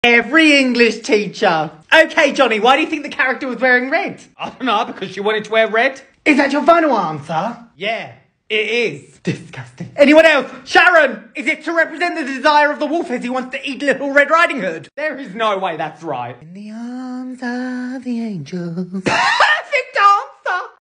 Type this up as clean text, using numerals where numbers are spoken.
Every English teacher. Okay, Johnny, why do you think the character was wearing red? I don't know, because she wanted to wear red. Is that your final answer? Yeah, it is. Disgusting. Anyone else? Sharon! Is it to represent the desire of the wolf as he wants to eat Little Red Riding Hood? There is no way that's right. In the arms of the angels.